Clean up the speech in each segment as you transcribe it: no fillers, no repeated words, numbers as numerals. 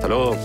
Hasta luego.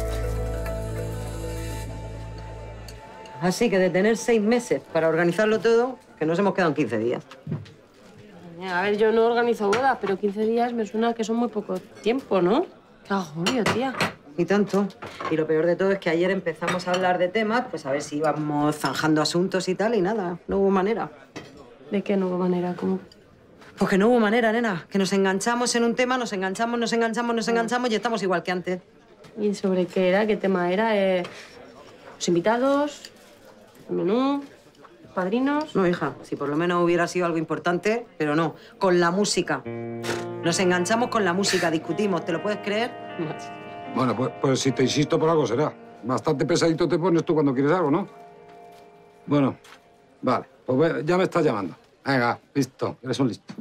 Así que de tener 6 meses para organizarlo todo, que nos hemos quedado en 15 días. A ver, yo no organizo bodas, pero 15 días me suena que son muy poco tiempo, ¿no? Qué agobio, tía. Y tanto. Y lo peor de todo es que ayer empezamos a hablar de temas, pues a ver si íbamos zanjando asuntos y tal, y nada, no hubo manera. ¿De qué no hubo manera? ¿Cómo? Pues que no hubo manera, nena. Que nos enganchamos en un tema, nos enganchamos y estamos igual que antes. ¿Y sobre qué era? ¿Qué tema era? ¿Los invitados? ¿El menú? ¿Padrinos? No, hija, si por lo menos hubiera sido algo importante, pero no, con la música. Nos enganchamos con la música, discutimos, ¿te lo puedes creer? Bueno, pues si te insisto por algo será. Bastante pesadito te pones tú cuando quieres algo, ¿no? Bueno, vale, pues ya me estás llamando. Venga, listo, eres un listo.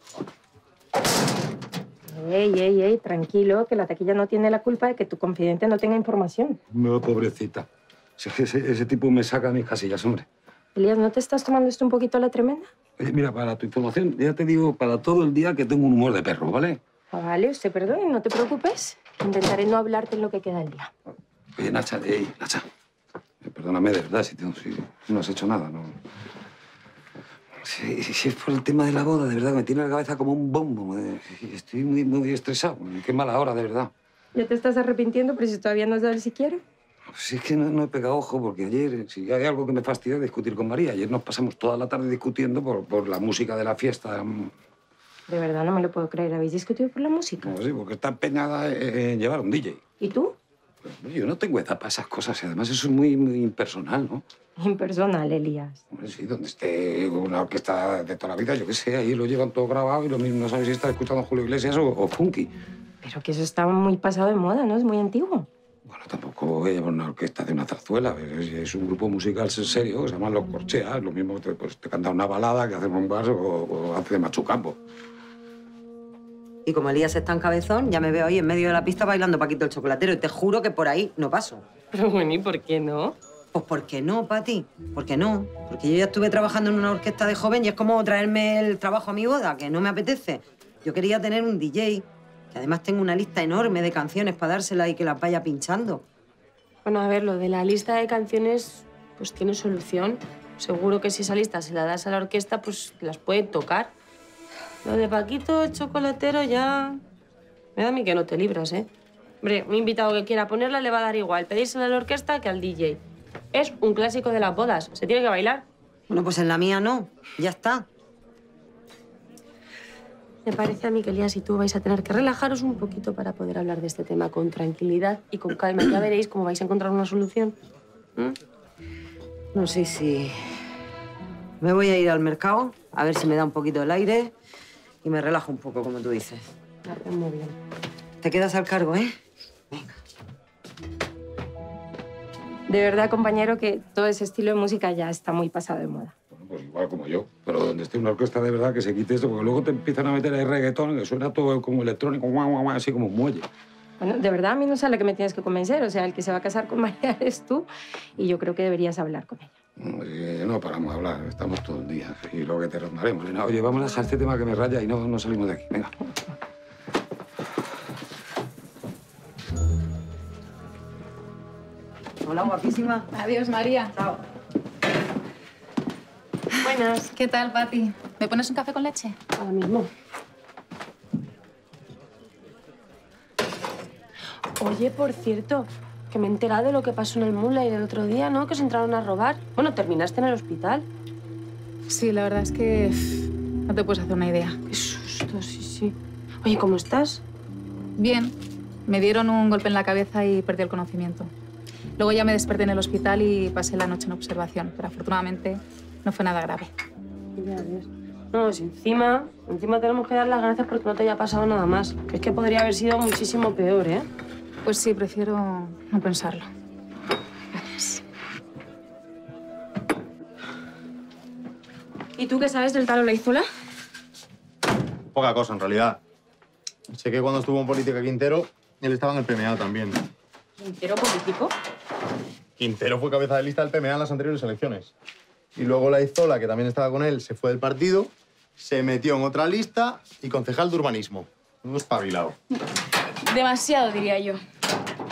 Ey, tranquilo, que la taquilla no tiene la culpa de que tu confidente no tenga información. No, pobrecita. Si es que ese tipo me saca de mis casillas, hombre. Elías, ¿no te estás tomando esto un poquito a la tremenda? Oye, mira, para tu información, ya te digo para todo el día que tengo un humor de perro, ¿vale? Ah, vale, usted perdone, no te preocupes. Intentaré no hablarte en lo que queda del día. Oye, Nacha, perdóname de verdad si no has hecho nada, ¿no? Si es por el tema de la boda, de verdad, me tiene la cabeza como un bombo. Estoy muy estresado. Qué mala hora, de verdad. ¿Ya te estás arrepintiendo, pero si todavía no sabes si quiero? Si es que no he pegado ojo, porque ayer, si hay algo que me fastidia, discutir con María. Ayer nos pasamos toda la tarde discutiendo por la música de la fiesta. De verdad, no me lo puedo creer. ¿Habéis discutido por la música? Pues sí, porque está empeñada en llevar un DJ. ¿Y tú? Pues yo no tengo edad para esas cosas y además eso es muy impersonal, ¿no? Impersonal, Elías. Hombre, sí, donde esté una orquesta de toda la vida, yo qué sé, ahí lo llevan todo grabado y lo mismo no sabes si está escuchando Julio Iglesias o Funky. Pero que eso está muy pasado de moda, ¿no? Es muy antiguo. Bueno, tampoco voy a llevar una orquesta de una zarzuela. Es un grupo musical serio que se llama Los Corcheas. Lo mismo que te canta una balada que hacemos un vals o hace de machucampo. Y como Elías es tan cabezón, ya me veo ahí en medio de la pista bailando Paquito el Chocolatero y te juro que por ahí no paso. Pero bueno, ¿y por qué no? Pues ¿por qué no, Pati? ¿Por qué no? Porque yo ya estuve trabajando en una orquesta de joven y es como traerme el trabajo a mi boda, que no me apetece. Yo quería tener un DJ, que además tengo una lista enorme de canciones para dársela y que las vaya pinchando. Bueno, a ver, lo de la lista de canciones, pues tiene solución. Seguro que si esa lista se la das a la orquesta, pues las puede tocar. Lo de Paquito el Chocolatero ya... Me da a mí que no te libras, ¿eh? Hombre, un invitado que quiera ponerla le va a dar igual pedírsela a la orquesta que al DJ. Es un clásico de las bodas. Se tiene que bailar. Bueno, pues en la mía no. Ya está. Me parece a mí que Elías y tú vais a tener que relajaros un poquito para poder hablar de este tema con tranquilidad y con calma. Ya veréis cómo vais a encontrar una solución. No sé si... Me voy a ir al mercado a ver si me da un poquito el aire y me relajo un poco, como tú dices. Me hace muy bien. Te quedas al cargo, ¿eh? Venga. De verdad, compañero, que todo ese estilo de música ya está muy pasado de moda. Bueno, pues igual como yo. Pero donde esté una orquesta de verdad que se quite esto, porque luego te empiezan a meter ahí reggaetón, que suena todo como electrónico, guau, guau, guau, así como un muelle. Bueno, de verdad, a mí no sé a la que me tienes que convencer. O sea, el que se va a casar con María eres tú y yo creo que deberías hablar con ella. No paramos de hablar, estamos todo el día y luego que te rondaremos. Oye, vamos a dejar este tema que me raya y no salimos de aquí. Venga. Hola, guapísima. Adiós, María. Chao. Buenas. ¿Qué tal, Pati? ¿Me pones un café con leche? Ahora mismo. Oye, por cierto, que me he enterado de lo que pasó en el Moonlight el otro día, ¿no? Que se entraron a robar. Bueno, terminaste en el hospital. Sí, la verdad es que no te puedes hacer una idea. Qué susto, sí. Oye, ¿cómo estás? Bien. Me dieron un golpe en la cabeza y perdí el conocimiento. Luego ya me desperté en el hospital y pasé la noche en observación, pero afortunadamente no fue nada grave. Ya ves. No, si encima tenemos que dar las gracias porque no te haya pasado nada más. Que es que podría haber sido muchísimo peor, ¿eh? Pues sí, prefiero no pensarlo. Gracias. ¿Y tú qué sabes del Taro Leizola? Poca cosa, en realidad. Sé que cuando estuvo en política Quintero, él estaba en el PMA también. ¿Quintero político? Quintero fue cabeza de lista del PMA en las anteriores elecciones. Y luego Leizola, que también estaba con él, se fue del partido, se metió en otra lista y concejal de urbanismo. Un espabilado. Demasiado, diría yo.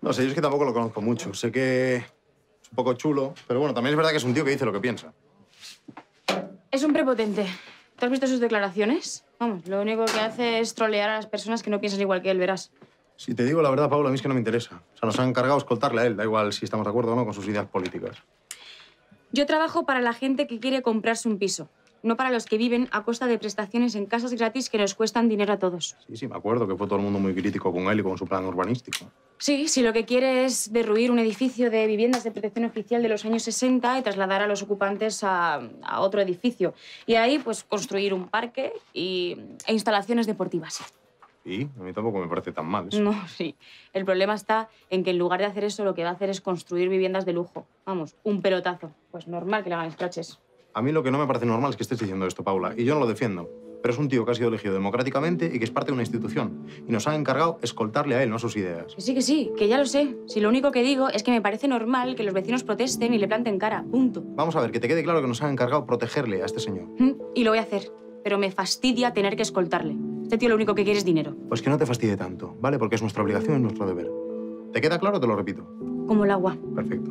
No sé, yo es que tampoco lo conozco mucho. Sé que es un poco chulo, pero bueno, también es verdad que es un tío que dice lo que piensa. Es un prepotente. ¿Tú has visto sus declaraciones? Vamos, lo único que hace es trolear a las personas que no piensan igual que él, verás. Si te digo la verdad, Paula, a mí es que no me interesa. O sea, nos han encargado escoltarle a él. Da igual si estamos de acuerdo o no con sus ideas políticas. Yo trabajo para la gente que quiere comprarse un piso, no para los que viven a costa de prestaciones en casas gratis que nos cuestan dinero a todos. Sí, me acuerdo que fue todo el mundo muy crítico con él y con su plan urbanístico. Sí, si lo que quiere es derruir un edificio de viviendas de protección oficial de los años 60 y trasladar a los ocupantes a otro edificio. Y ahí, pues, construir un parque e instalaciones deportivas. Sí, a mí tampoco me parece tan mal eso. No, sí. El problema está en que en lugar de hacer eso, lo que va a hacer es construir viviendas de lujo. Vamos, un pelotazo. Pues normal que le hagan escraches. A mí lo que no me parece normal es que estés diciendo esto, Paula, y yo no lo defiendo. Pero es un tío que ha sido elegido democráticamente y que es parte de una institución. Y nos han encargado escoltarle a él, no a sus ideas. Que sí, que ya lo sé. Si lo único que digo es que me parece normal que los vecinos protesten y le planten cara. Punto. Vamos a ver, que te quede claro que nos han encargado protegerle a este señor. Y lo voy a hacer. Pero me fastidia tener que escoltarle. Este tío lo único que quiere es dinero. Pues que no te fastidie tanto, ¿vale? Porque es nuestra obligación y nuestro deber. ¿Te queda claro o te lo repito? Como el agua. Perfecto.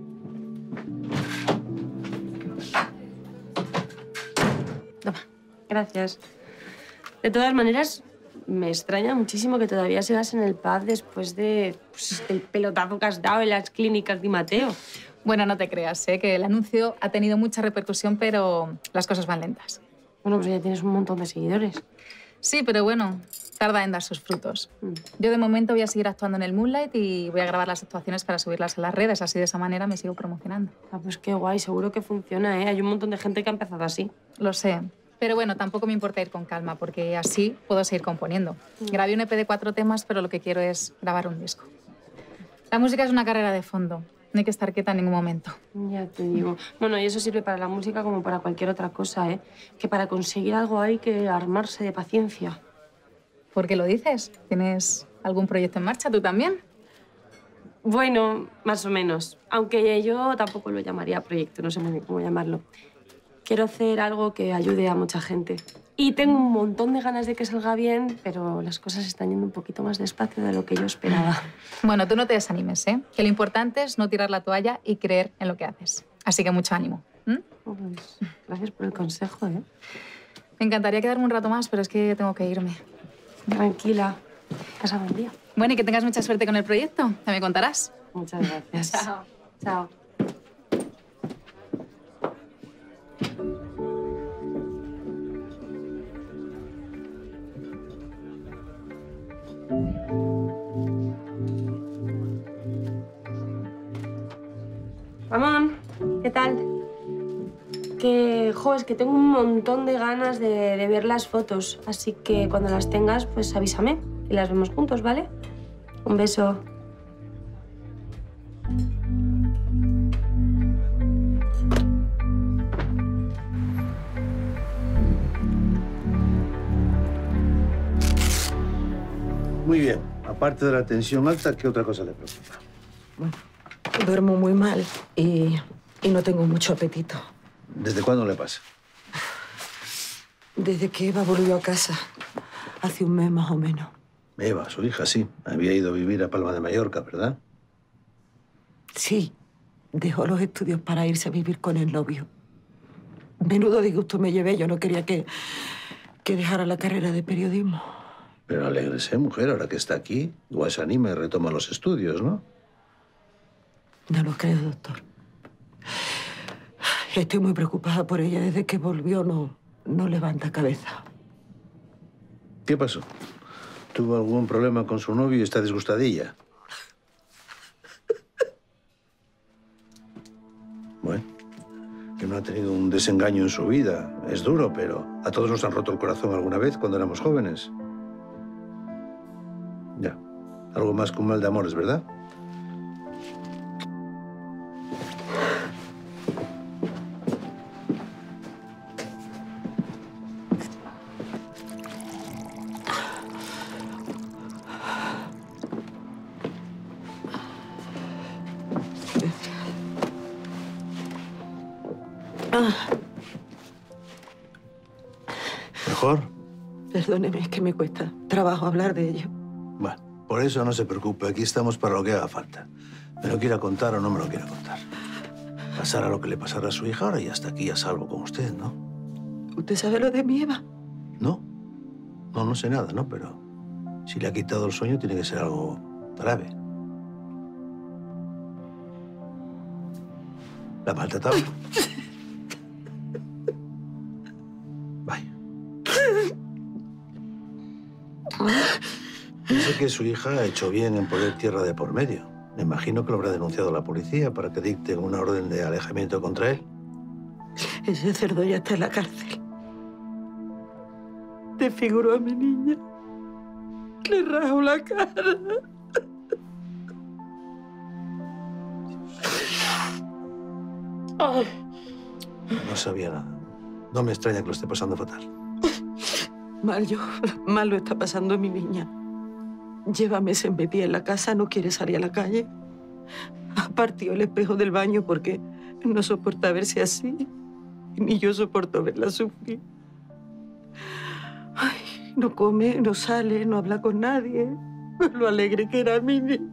Toma, gracias. De todas maneras, me extraña muchísimo que todavía sigas en el pub después del pelotazo que has dado en las clínicas de Mateo. Bueno, no te creas, ¿eh? Que el anuncio ha tenido mucha repercusión, pero las cosas van lentas. Bueno, pues ya tienes un montón de seguidores. Sí, pero bueno, tarda en dar sus frutos. Yo de momento voy a seguir actuando en el Moonlight y voy a grabar las actuaciones para subirlas a las redes. Así de esa manera me sigo promocionando. Ah, pues qué guay, seguro que funciona, ¿eh? Hay un montón de gente que ha empezado así. Lo sé. Pero bueno, tampoco me importa ir con calma, porque así puedo seguir componiendo. Grabé un EP de 4 temas, pero lo que quiero es grabar un disco. La música es una carrera de fondo. No hay que estar quieta en ningún momento. Ya te digo. Bueno, y eso sirve para la música como para cualquier otra cosa, ¿eh? Que para conseguir algo hay que armarse de paciencia. ¿Por qué lo dices? ¿Tienes algún proyecto en marcha tú también? Bueno, más o menos. Aunque yo tampoco lo llamaría proyecto, no sé muy bien cómo llamarlo. Quiero hacer algo que ayude a mucha gente. Y tengo un montón de ganas de que salga bien, pero las cosas están yendo un poquito más despacio de lo que yo esperaba. Bueno, tú no te desanimes, ¿eh? Que lo importante es no tirar la toalla y creer en lo que haces. Así que mucho ánimo. Pues, gracias por el consejo, ¿eh? Me encantaría quedarme un rato más, pero es que tengo que irme. Tranquila. Pasa buen día. Bueno, y que tengas mucha suerte con el proyecto. Ya me contarás. Muchas gracias. Chao. Chao. Ramón, ¿qué tal? Es que tengo un montón de ganas de ver las fotos, así que cuando las tengas, pues avísame y las vemos juntos, ¿vale? Un beso. Muy bien. Aparte de la tensión alta, ¿qué otra cosa le preocupa? Bueno, duermo muy mal y no tengo mucho apetito. ¿Desde cuándo le pasa? Desde que Eva volvió a casa, hace un mes más o menos. Eva, su hija, sí. Había ido a vivir a Palma de Mallorca, ¿verdad? Sí, dejó los estudios para irse a vivir con el novio. Menudo disgusto me llevé. Yo no quería que dejara la carrera de periodismo. Pero alégrese, mujer, ahora que está aquí. Igual se anima y retoma los estudios, ¿no? No lo creo, doctor. Estoy muy preocupada por ella. Desde que volvió no levanta cabeza. ¿Qué pasó? ¿Tuvo algún problema con su novio y está disgustadilla? Bueno, que no ha tenido un desengaño en su vida. Es duro, pero a todos nos han roto el corazón alguna vez cuando éramos jóvenes. Ya, algo más que un mal de amores, ¿verdad? ¿Mejor? Perdóneme, es que me cuesta trabajo hablar de ello. Bueno, Por eso no se preocupe, aquí estamos para lo que haga falta. Me lo quiera contar o no me lo quiera contar. Pasara lo que le pasara a su hija, ahora y hasta aquí a salvo con usted, ¿no? ¿Usted sabe lo de mi Eva? No. No sé nada, ¿no? Pero si le ha quitado el sueño, tiene que ser algo grave. ¿La ha maltratado? Vaya. Piense que su hija ha hecho bien en poner tierra de por medio. Me imagino que lo habrá denunciado a la policía para que dicten una orden de alejamiento contra él. Ese cerdo ya está en la cárcel. Desfiguró a mi niña. Le rajó la cara. Ay. No sabía nada. No me extraña que lo esté pasando fatal. Mal lo está pasando mi niña. Lleva meses metida en la casa, no quiere salir a la calle. Ha partido el espejo del baño porque no soporta verse así. Ni yo soporto verla sufrir. Ay, no come, no sale, no habla con nadie. Lo alegre que era mi niña.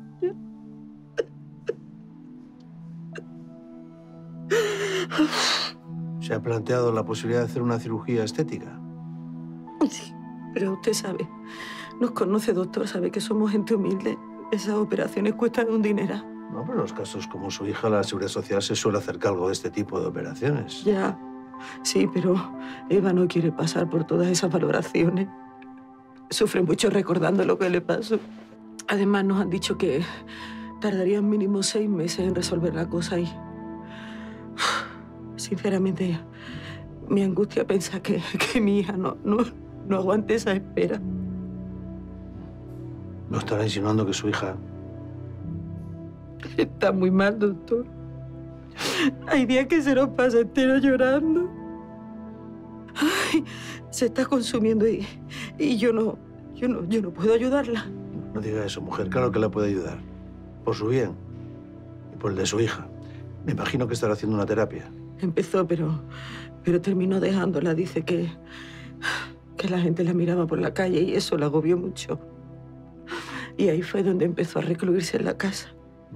¿Se ha planteado la posibilidad de hacer una cirugía estética? Sí, pero usted sabe, nos conoce, doctor, sabe que somos gente humilde. Esas operaciones cuestan un dineral. No, pero en los casos como su hija, la Seguridad Social se suele hacer cargo de este tipo de operaciones. Ya, sí, pero Eva no quiere pasar por todas esas valoraciones. Sufre mucho recordando lo que le pasó. Además, nos han dicho que tardarían mínimo 6 meses en resolver la cosa y... Sinceramente, me angustia pensar que mi hija no aguante esa espera. ¿No estará insinuando que su hija...? Está muy mal, doctor. Hay días que se nos pasa entero llorando. Ay, se está consumiendo y yo no puedo ayudarla. No diga eso, mujer. Claro que la puede ayudar. Por su bien y por el de su hija. Me imagino que estará haciendo una terapia. Empezó, pero terminó dejándola. Dice que la gente la miraba por la calle y eso la agobió mucho. Y ahí fue donde empezó a recluirse en la casa.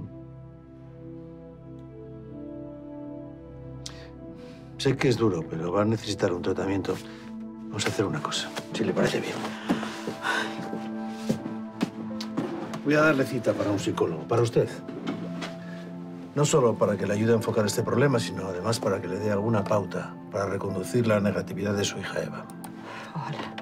Sé que es duro, pero va a necesitar un tratamiento. Vamos a hacer una cosa, si le parece bien. Voy a darle cita para un psicólogo, para usted. No solo para que le ayude a enfocar este problema, sino además para que le dé alguna pauta para reconducir la negatividad de su hija Eva. Ojalá.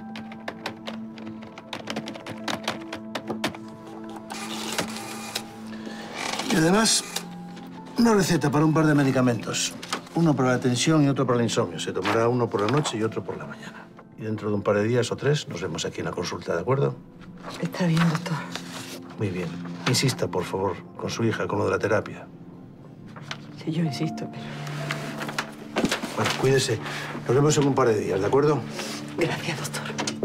Y además, una receta para un par de medicamentos. Uno para la tensión y otro para el insomnio. Se tomará uno por la noche y otro por la mañana. Y dentro de un par de días o 3 nos vemos aquí en la consulta, ¿de acuerdo? Está bien, doctor. Muy bien. Insista, por favor, con su hija, con lo de la terapia. Sí, yo insisto, pero... Bueno, cuídese. Nos vemos en un par de días, ¿de acuerdo? Gracias, doctor.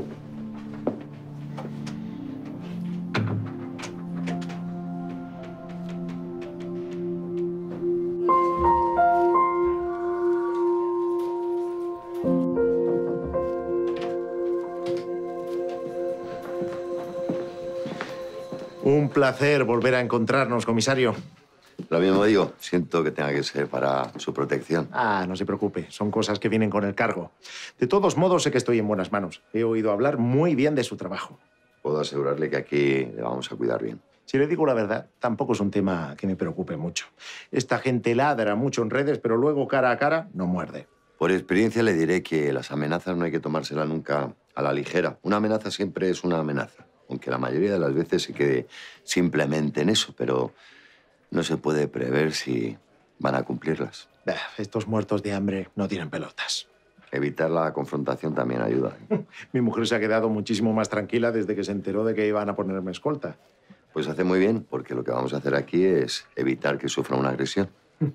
Un placer volver a encontrarnos, comisario. Lo mismo digo, siento que tenga que ser para su protección. Ah, no se preocupe, son cosas que vienen con el cargo. De todos modos, sé que estoy en buenas manos. He oído hablar muy bien de su trabajo. Puedo asegurarle que aquí le vamos a cuidar bien. Si le digo la verdad, tampoco es un tema que me preocupe mucho. Esta gente ladra mucho en redes, pero luego cara a cara no muerde. Por experiencia le diré que las amenazas no hay que tomárselas nunca a la ligera. Una amenaza siempre es una amenaza, aunque la mayoría de las veces se quede simplemente en eso, pero no se puede prever si van a cumplirlas. Estos muertos de hambre no tienen pelotas. Evitar la confrontación también ayuda. Mi mujer se ha quedado muchísimo más tranquila desde que se enteró de que iban a ponerme escolta. Pues hace muy bien, porque lo que vamos a hacer aquí es evitar que sufra una agresión.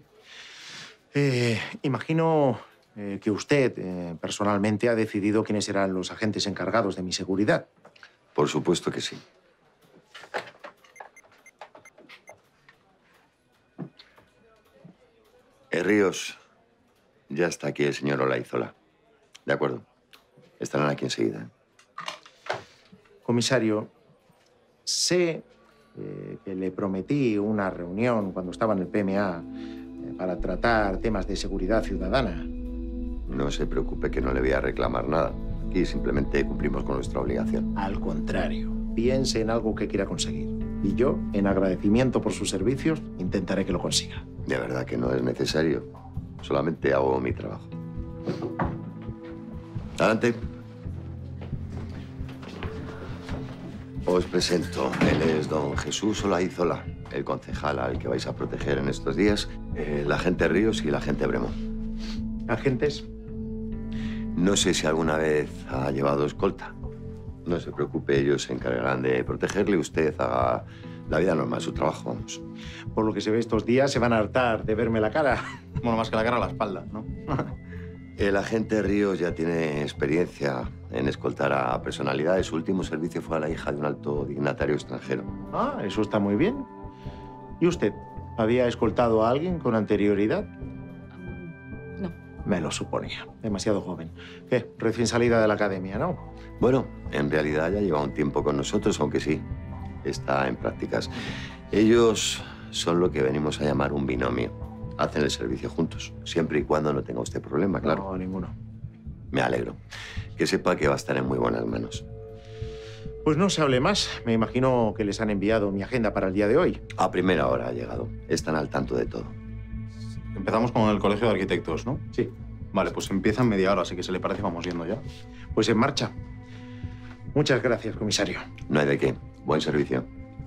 Imagino que usted personalmente ha decidido quiénes serán los agentes encargados de mi seguridad. Por supuesto que sí. Ríos, ya está aquí el señor Olaizola. De acuerdo. Estarán aquí enseguida. Comisario, Sé que le prometí una reunión cuando estaba en el PMA para tratar temas de seguridad ciudadana. No se preocupe que no le voy a reclamar nada. Aquí simplemente cumplimos con nuestra obligación. Al contrario, piense en algo que quiera conseguir. Y yo, en agradecimiento por sus servicios, intentaré que lo consiga. De verdad que no es necesario. Solamente hago mi trabajo. Adelante. Os presento. Él es don Jesús Olaizola, el concejal al que vais a proteger en estos días, el agente Ríos y el agente Bremo. ¿Agentes? No sé si alguna vez ha llevado escolta. No se preocupe, ellos se encargarán de protegerle. Usted haga la vida normal, su trabajo, vamos. Por lo que se ve estos días, se van a hartar de verme la cara. Bueno, más que la cara, la espalda, ¿no? El agente Ríos ya tiene experiencia en escoltar a personalidades. Su último servicio fue a la hija de un alto dignatario extranjero. Ah, eso está muy bien. ¿Y usted? ¿Había escoltado a alguien con anterioridad? No. Me lo suponía. Demasiado joven. ¿Qué? Recién salida de la academia, ¿no? Bueno, en realidad ya lleva un tiempo con nosotros, aunque sí, está en prácticas. Ellos son lo que venimos a llamar un binomio. Hacen el servicio juntos, siempre y cuando no tenga usted problema, claro. No, ninguno. Me alegro. Que sepa que va a estar en muy buenas manos. Pues no se hable más. Me imagino que les han enviado mi agenda para el día de hoy. A primera hora ha llegado. Están al tanto de todo. Empezamos con el Colegio de Arquitectos, ¿no? Sí. Vale, pues empieza en media hora, así que si le parece vamos yendo ya. Pues en marcha. Muchas gracias, comisario. No hay de qué. Buen servicio.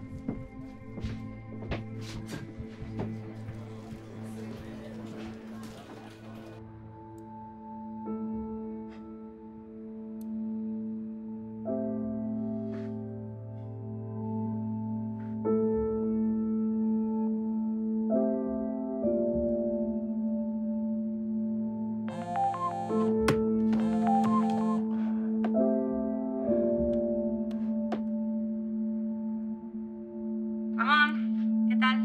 Ramón, ¿qué tal?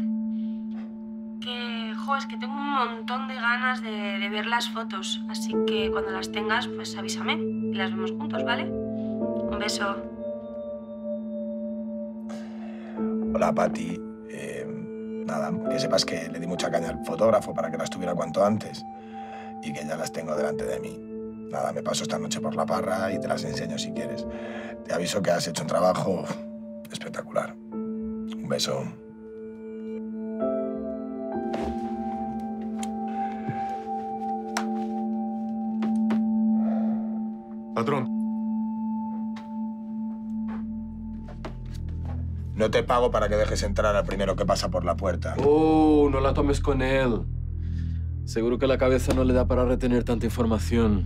Es que tengo un montón de ganas de ver las fotos, así que cuando las tengas, pues avísame y las vemos juntos, ¿vale? Un beso. Hola, Pati. Nada, que sepas que le di mucha caña al fotógrafo para que las tuviera cuanto antes y que ya las tengo delante de mí. Nada, me paso esta noche por la parra y te las enseño si quieres. Te aviso que has hecho un trabajo espectacular. Un beso. Patrón. No te pago para que dejes entrar al primero que pasa por la puerta. Oh, no la tomes con él. Seguro que la cabeza no le da para retener tanta información.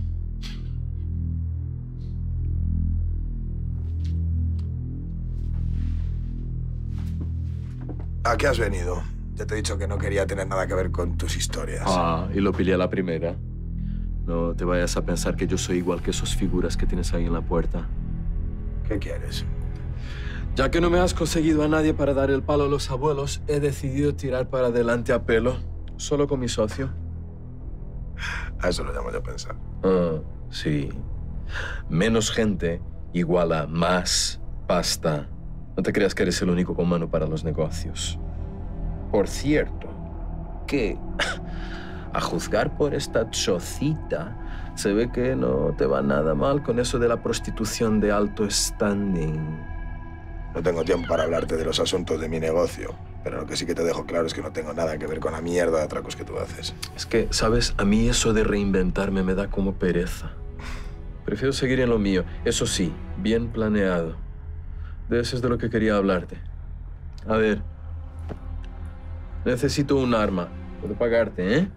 ¿A qué has venido? Ya te he dicho que no quería tener nada que ver con tus historias. Ah, y lo pillé a la primera. No te vayas a pensar que yo soy igual que esas figuras que tienes ahí en la puerta. ¿Qué quieres? Ya que no me has conseguido a nadie para dar el palo a los abuelos, he decidido tirar para adelante a pelo, solo con mi socio. A eso lo llamo yo pensar. Ah, sí. Menos gente igual a más pasta. No te creas que eres el único con mano para los negocios. Por cierto, que a juzgar por esta chocita, se ve que no te va nada mal con eso de la prostitución de alto standing. No tengo tiempo para hablarte de los asuntos de mi negocio, pero lo que sí que te dejo claro es que no tengo nada que ver con la mierda de atracos que tú haces. Es que, ¿sabes? A mí eso de reinventarme me da como pereza. Prefiero seguir en lo mío. Eso sí, bien planeado. De eso es de lo que quería hablarte. A ver. Necesito un arma. Puedo pagarte, ¿eh?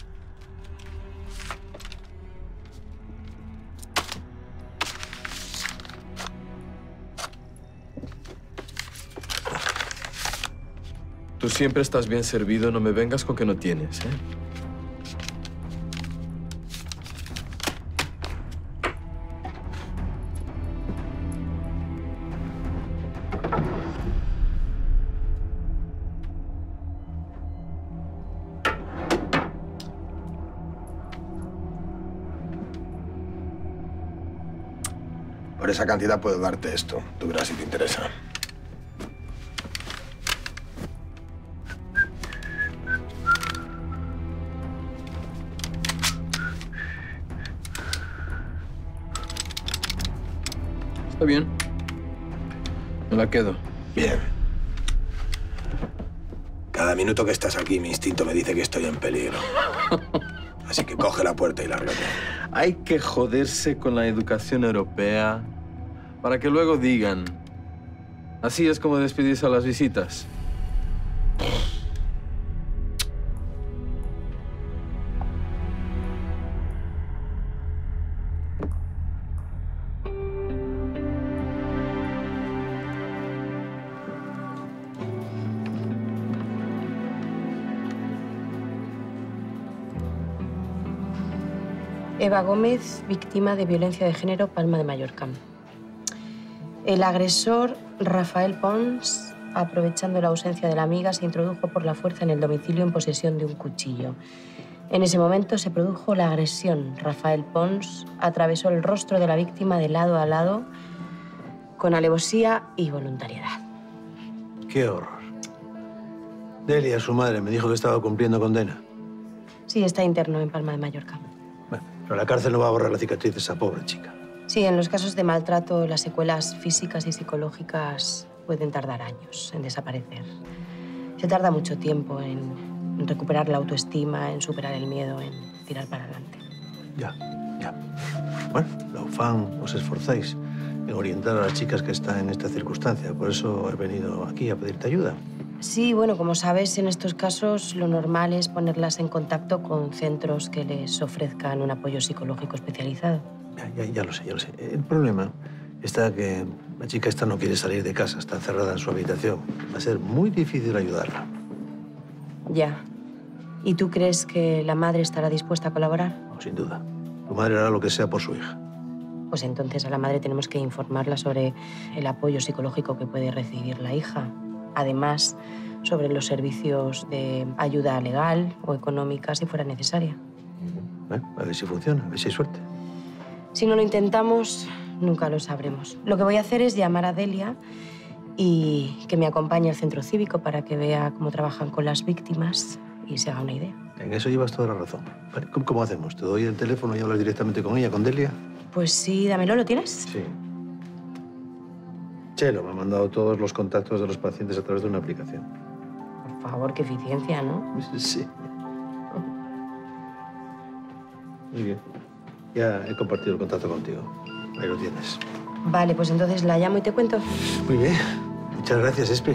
Tú siempre estás bien servido, no me vengas con que no tienes, ¿eh? Por esa cantidad puedo darte esto. Tú verás si te interesa. Está bien. Me la quedo. Bien. Cada minuto que estás aquí, mi instinto me dice que estoy en peligro. Así que coge la puerta y lárgate. Hay que joderse con la educación europea para que luego digan, así es como despedirse a las visitas. Eva Gómez, víctima de violencia de género, Palma de Mallorca. El agresor, Rafael Pons, aprovechando la ausencia de la amiga, se introdujo por la fuerza en el domicilio en posesión de un cuchillo. En ese momento se produjo la agresión. Rafael Pons atravesó el rostro de la víctima de lado a lado con alevosía y voluntariedad. Qué horror. Delia, su madre, me dijo que estaba cumpliendo condena. Sí, está interno en Palma de Mallorca. Bueno, pero la cárcel no va a borrar la cicatriz de esa pobre chica. Sí, en los casos de maltrato, las secuelas físicas y psicológicas pueden tardar años en desaparecer. Se tarda mucho tiempo en recuperar la autoestima, en superar el miedo, en tirar para adelante. Ya. Bueno, la UFAM os esforzáis en orientar a las chicas que están en esta circunstancia. Por eso he venido aquí a pedirte ayuda. Sí, bueno, como sabes, en estos casos lo normal es ponerlas en contacto con centros que les ofrezcan un apoyo psicológico especializado. Ya lo sé. El problema está que la chica esta no quiere salir de casa, está encerrada en su habitación. Va a ser muy difícil ayudarla. Ya. ¿Y tú crees que la madre estará dispuesta a colaborar? No, sin duda. Tu madre hará lo que sea por su hija. Pues entonces a la madre tenemos que informarla sobre el apoyo psicológico que puede recibir la hija. Además, sobre los servicios de ayuda legal o económica si fuera necesaria. Bueno, a ver si funciona, a ver si hay suerte. Si no lo intentamos, nunca lo sabremos. Lo que voy a hacer es llamar a Delia y que me acompañe al centro cívico para que vea cómo trabajan con las víctimas y se haga una idea. En eso llevas toda la razón. Vale, ¿cómo hacemos? ¿Te doy el teléfono y hablas directamente con ella, con Delia? Pues sí, dámelo, ¿lo tienes? Sí. Chelo me ha mandado todos los contactos de los pacientes a través de una aplicación. Por favor, qué eficiencia, ¿no? Sí. Muy bien. Ya he compartido el contacto contigo. Ahí lo tienes. Vale, pues entonces la llamo y te cuento. Muy bien. Muchas gracias, Espi.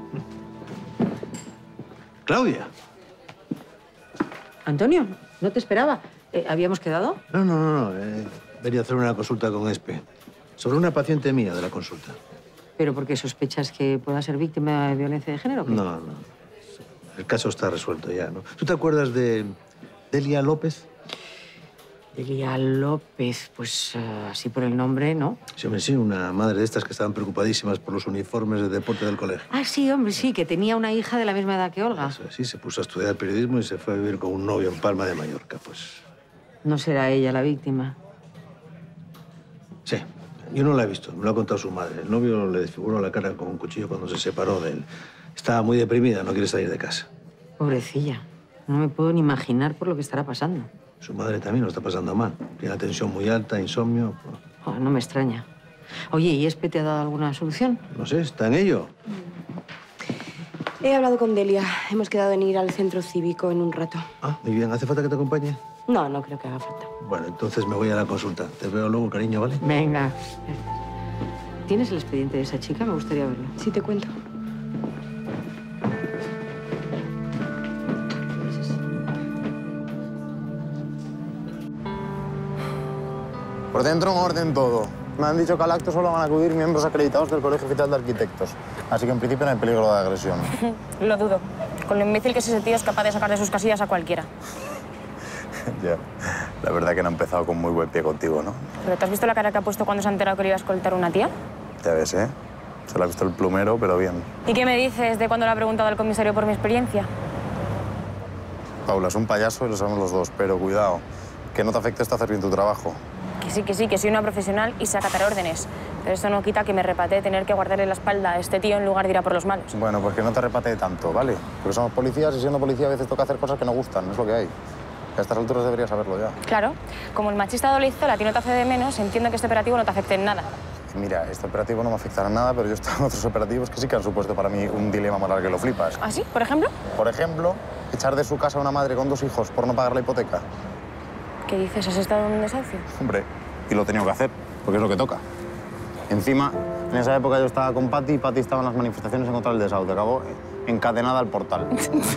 Claudia. Antonio, no te esperaba. ¿Habíamos quedado? No. Venía a hacer una consulta con Espi. Sobre una paciente mía de la consulta. ¿Pero por qué sospechas que pueda ser víctima de violencia de género? No. El caso está resuelto ya, ¿no? ¿Tú te acuerdas de Delia López? Delia López, pues así por el nombre, ¿no? Sí, una madre de estas que estaban preocupadísimas por los uniformes de deporte del colegio. Ah, sí, hombre, sí, que tenía una hija de la misma edad que Olga. Eso, sí, se puso a estudiar periodismo y se fue a vivir con un novio en Palma de Mallorca, pues. ¿No será ella la víctima? Sí. Yo no la he visto, me lo ha contado su madre. El novio le desfiguró la cara con un cuchillo cuando se separó de él. Estaba muy deprimida, no quiere salir de casa. Pobrecilla. No me puedo ni imaginar por lo que estará pasando. Su madre también lo está pasando mal. Tiene la tensión muy alta, insomnio. Oh, no me extraña. Oye, ¿y Espe te ha dado alguna solución? No sé, está en ello. He hablado con Delia. Hemos quedado en ir al centro cívico en un rato. Ah, muy bien. ¿Hace falta que te acompañe? No creo que haga falta. Bueno, entonces me voy a la consulta. Te veo luego, cariño, ¿vale? Venga. ¿Tienes el expediente de esa chica? Me gustaría verlo. Sí, te cuento. Por dentro en orden todo. Me han dicho que al acto solo van a acudir miembros acreditados del Colegio Oficial de Arquitectos. Así que en principio no hay peligro de agresión. Lo dudo. Con lo imbécil que es ese tío es capaz de sacar de sus casillas a cualquiera. Ya. La verdad que no ha empezado con muy buen pie contigo, ¿no? ¿Pero te has visto la cara que ha puesto cuando se ha enterado que le iba a escoltar una tía? Ya ves, ¿eh? Se lo ha visto el plumero, pero bien. ¿Y qué me dices de cuando le ha preguntado al comisario por mi experiencia? Paula, es un payaso y lo sabemos los dos, pero cuidado, que no te afecte esto a hacer bien tu trabajo. Que sí, que soy una profesional y sé acatar órdenes. Pero eso no quita que me repatee tener que guardarle la espalda a este tío en lugar de ir a por los malos. Bueno, pues que no te repatee tanto, ¿vale? Porque somos policías y siendo policía a veces toca hacer cosas que no gustan, es lo que hay. A estas alturas deberías saberlo ya. Claro, como el machista Dolizola a ti no te hace de menos, entiendo que este operativo no te afecte en nada. Mira, este operativo no me afectará nada, pero yo he estado en otros operativos que sí que han supuesto para mí un dilema moral que lo flipas. ¿Ah, sí? ¿Por ejemplo? Por ejemplo, echar de su casa a una madre con 2 hijos por no pagar la hipoteca. ¿Qué dices? ¿Has estado en un desahucio? Hombre, y lo he tenido que hacer, porque es lo que toca. Encima, en esa época yo estaba con Pati y Pati estaba en las manifestaciones en contra del desahucio. Acabó encadenada al portal.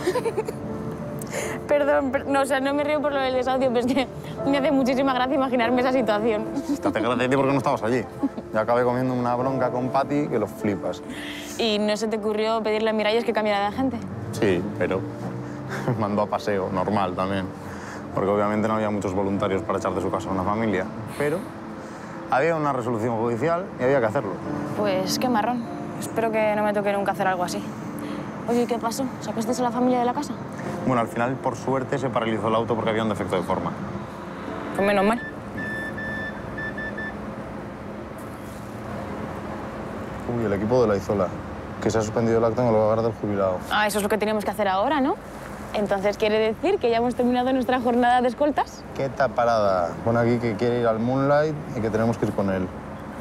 Perdón, no, o sea, no me río por lo del desahucio, pero es que me hace muchísima gracia imaginarme esa situación. Te hace gracia a ti porque no estabas allí. Yo acabé comiendo una bronca con Pati que lo flipas. ¿Y no se te ocurrió pedirle a Miralles que cambiara de agente? Sí, pero me mandó a paseo, normal también. Porque obviamente no había muchos voluntarios para echar de su casa a una familia. Pero había una resolución judicial y había que hacerlo. Pues qué marrón. Espero que no me toque nunca hacer algo así. Oye, ¿qué pasó? ¿Sacaste a la familia de la casa? Bueno, al final, por suerte, se paralizó el auto porque había un defecto de forma. Pues menos mal. Uy, el equipo de la Izola, que se ha suspendido el acto en el hogar del jubilado. Ah, eso es lo que tenemos que hacer ahora, ¿no? Entonces, ¿quiere decir que ya hemos terminado nuestra jornada de escoltas? Qué taparada. Pone aquí que quiere ir al Moonlight y que tenemos que ir con él.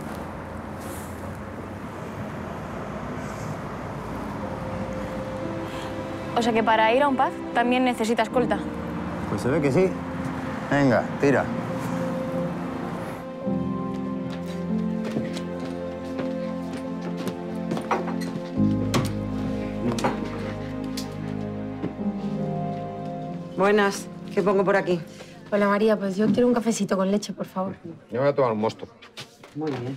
O sea que para ir a un pub también necesita escolta. Pues se ve que sí. Venga, tira. Buenas, ¿qué pongo por aquí? Hola, María, pues yo quiero un cafecito con leche, por favor. Yo voy a tomar un mosto. Muy bien.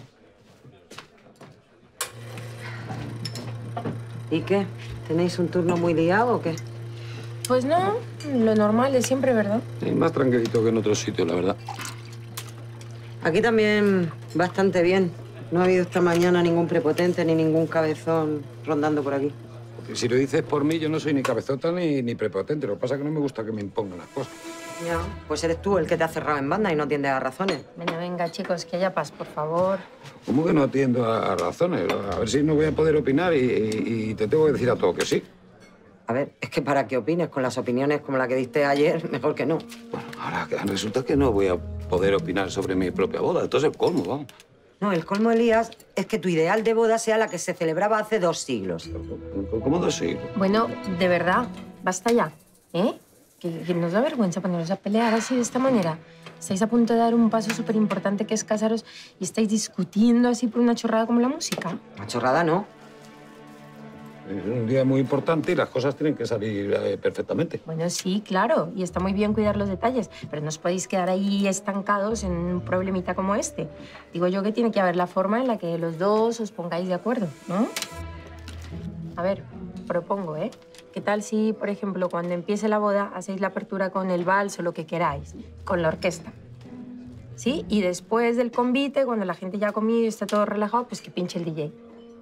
¿Y qué? ¿Tenéis un turno muy liado o qué? Pues no, lo normal de siempre, ¿verdad? Sí, más tranquilito que en otros sitios, la verdad. Aquí también bastante bien. No ha habido esta mañana ningún prepotente ni ningún cabezón rondando por aquí. Si lo dices por mí, yo no soy ni cabezota ni prepotente. Lo que pasa es que no me gusta que me impongan las cosas. Ya, pues eres tú el que te ha cerrado en banda y no atiendes a razones. Venga, venga, chicos, que haya paz, por favor. ¿Cómo que no atiendo a razones? A ver si no voy a poder opinar y te tengo que decir a todo que sí. A ver, es que para que opines con las opiniones como la que diste ayer, mejor que no. Bueno, ahora resulta que no voy a poder opinar sobre mi propia boda. Entonces, ¿cómo? Vamos. No, el colmo, Elías, es que tu ideal de boda sea la que se celebraba hace 2 siglos. ¿Cómo 2 siglos? Bueno, de verdad, basta ya, ¿eh? Que nos da vergüenza poneros a pelear así de esta manera. Estáis a punto de dar un paso súper importante que es casaros y estáis discutiendo así por una chorrada como la música. Una chorrada no. Es un día muy importante y las cosas tienen que salir perfectamente. Bueno, sí, claro, y está muy bien cuidar los detalles, pero no os podéis quedar ahí estancados en un problemita como este. Digo yo que tiene que haber la forma en la que los dos os pongáis de acuerdo, ¿no? A ver, propongo, ¿eh? ¿Qué tal si, por ejemplo, cuando empiece la boda, hacéis la apertura con el vals o lo que queráis, con la orquesta? ¿Sí? Y después del convite, cuando la gente ya ha comido y está todo relajado, pues que pinche el DJ.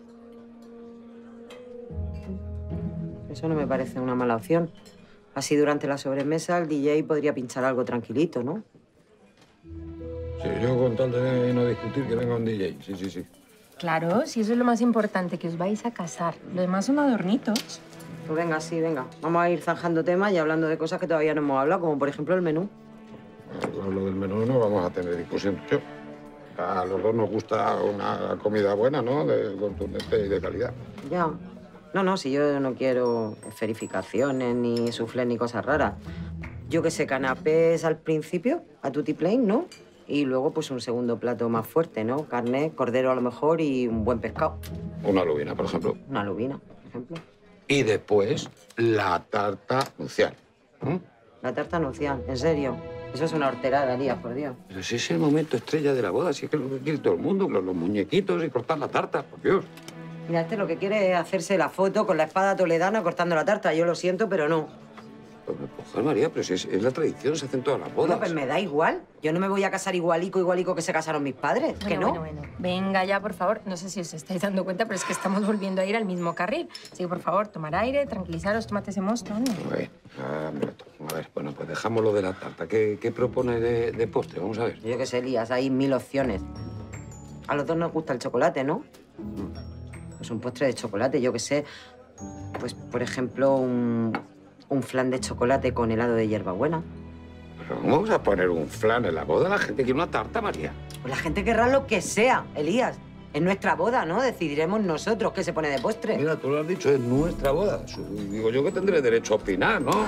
Eso no me parece una mala opción. Así durante la sobremesa el DJ podría pinchar algo tranquilito, ¿no? Sí, yo con tal de no discutir que venga un DJ. Sí, sí, sí. Claro, si eso es lo más importante, que os vais a casar. Lo demás son adornitos. Pues venga, sí, venga. Vamos a ir zanjando temas y hablando de cosas que todavía no hemos hablado, como por ejemplo el menú. Con lo del menú no vamos a tener discusión. A los dos nos gusta una comida buena, ¿no? De contundente y de calidad. Ya. No, si yo no quiero esferificaciones, ni soufflés, ni cosas raras. Yo que sé, canapés al principio, a tutti plain, ¿no? Y luego, pues, un segundo plato más fuerte, ¿no? Carne, cordero a lo mejor y un buen pescado. Una lubina, por ejemplo. Una lubina, por ejemplo. Y después, la tarta nupcial. La tarta nupcial, ¿en serio? Eso es una horterada, Elías, por Dios. Pero si es el momento estrella de la boda, si es que es lo que quiere todo el mundo, los muñequitos y cortar la tarta, por Dios. Mira, este lo que quiere es hacerse la foto con la espada toledana cortando la tarta. Yo lo siento, pero no. Pues, joder, María, pero si es la tradición, se hacen todas las bodas. No, pues me da igual. Yo no me voy a casar igualico que se casaron mis padres. Bueno, ¿Que no? Bueno. Venga ya, por favor. No sé si os estáis dando cuenta, pero es que estamos volviendo a ir al mismo carril. Así que, por favor, tomar aire, tranquilizaros, tomate ese mosto, ¿no? Bueno, a ver, bueno, pues dejamos lo de la tarta. ¿Qué propone de postre? Vamos a ver. Yo qué sé, Elías, hay 1000 opciones. A los dos nos gusta el chocolate, ¿no? Pues un postre de chocolate, yo qué sé. Pues, por ejemplo, un flan de chocolate con helado de hierbabuena. ¿Pero cómo vamos a poner un flan en la boda? La gente quiere una tarta, María. Pues la gente querrá lo que sea, Elías. Es nuestra boda, ¿no? Decidiremos nosotros qué se pone de postre. Mira, tú lo has dicho, es nuestra boda. Digo yo que tendré derecho a opinar, ¿no?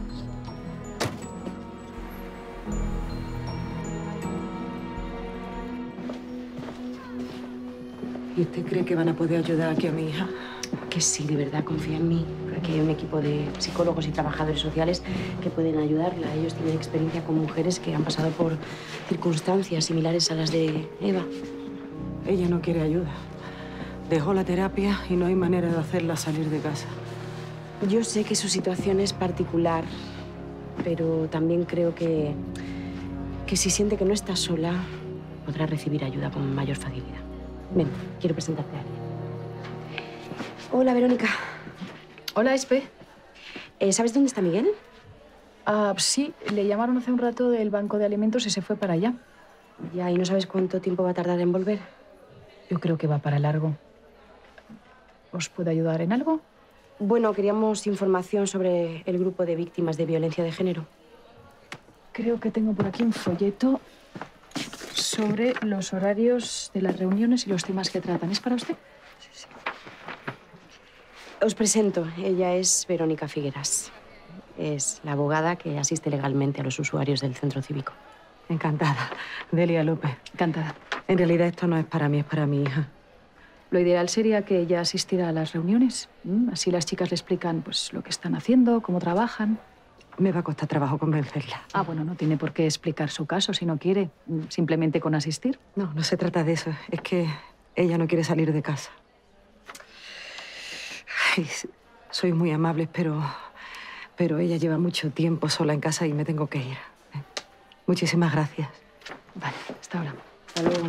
¿Y usted cree que van a poder ayudar aquí a mi hija? Que sí, de verdad, confía en mí. Aquí hay un equipo de psicólogos y trabajadores sociales que pueden ayudarla. Ellos tienen experiencia con mujeres que han pasado por circunstancias similares a las de Eva. Ella no quiere ayuda. Dejó la terapia y no hay manera de hacerla salir de casa. Yo sé que su situación es particular, pero también creo que si siente que no está sola, podrá recibir ayuda con mayor facilidad. Ven, quiero presentarte a alguien. Hola, Verónica. Hola, Espe. ¿Sabes dónde está Miguel? Sí, le llamaron hace un rato del banco de alimentos y se fue para allá. Ya, ¿y no sabes cuánto tiempo va a tardar en volver? Yo creo que va para largo. ¿Os puedo ayudar en algo? Bueno, queríamos información sobre el grupo de víctimas de violencia de género. Creo que tengo por aquí un folleto sobre los horarios de las reuniones y los temas que tratan. ¿Es para usted? Sí. Os presento. Ella es Verónica Figueras. Es la abogada que asiste legalmente a los usuarios del centro cívico. Encantada. Delia López. Encantada. En realidad esto no es para mí, es para mi hija. Lo ideal sería que ella asistiera a las reuniones. Así las chicas le explican pues, lo que están haciendo, cómo trabajan. Me va a costar trabajo convencerla. Bueno, no tiene por qué explicar su caso si no quiere. Simplemente con asistir. No, no se trata de eso. Es que ella no quiere salir de casa. Ay, soy muy amable, pero ella lleva mucho tiempo sola en casa y me tengo que ir. Muchísimas gracias. Vale, hasta ahora. Hasta luego.